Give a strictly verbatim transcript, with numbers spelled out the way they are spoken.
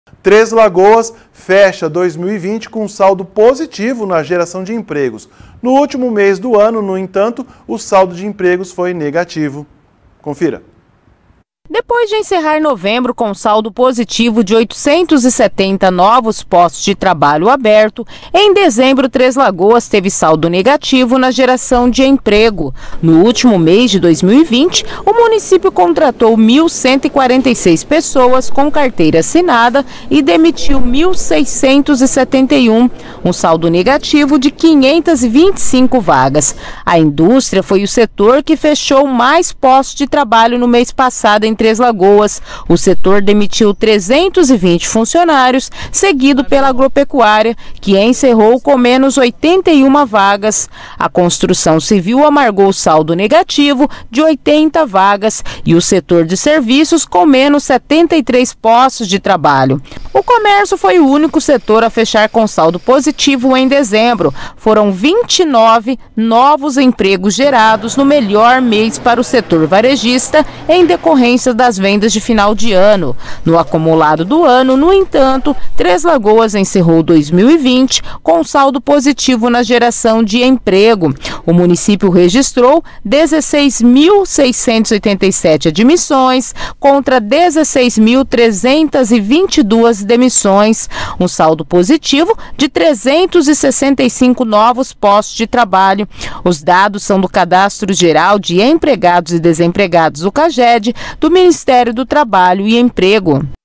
Três Lagoas fecha dois mil e vinte com saldo positivo na geração de empregos. No último mês do ano, no entanto, o saldo de empregos foi negativo. Confira. Depois de encerrar novembro com saldo positivo de oitocentos e setenta novos postos de trabalho aberto, em dezembro Três Lagoas teve saldo negativo na geração de emprego. No último mês de dois mil e vinte, o município contratou mil cento e quarenta e seis pessoas com carteira assinada e demitiu mil seiscentos e setenta e um, um saldo negativo de quinhentas e vinte e cinco vagas. A indústria foi o setor que fechou mais postos de trabalho no mês passado em Três Lagoas. O setor demitiu trezentos e vinte funcionários, seguido pela agropecuária, que encerrou com menos oitenta e uma vagas. A construção civil amargou saldo negativo de oitenta vagas e o setor de serviços com menos setenta e três postos de trabalho. O comércio foi o único setor a fechar com saldo positivo em dezembro. Foram vinte e nove novos empregos gerados no melhor mês para o setor varejista em decorrência das vendas de final de ano. No acumulado do ano, no entanto, Três Lagoas encerrou dois mil e vinte com saldo positivo na geração de emprego. O município registrou dezesseis mil seiscentos e oitenta e sete admissões contra dezesseis mil trezentas e vinte e duas demissões, um saldo positivo de trezentos e sessenta e cinco novos postos de trabalho. Os dados são do Cadastro Geral de Empregados e Desempregados, o CAGED, do Ministério do Trabalho e Emprego.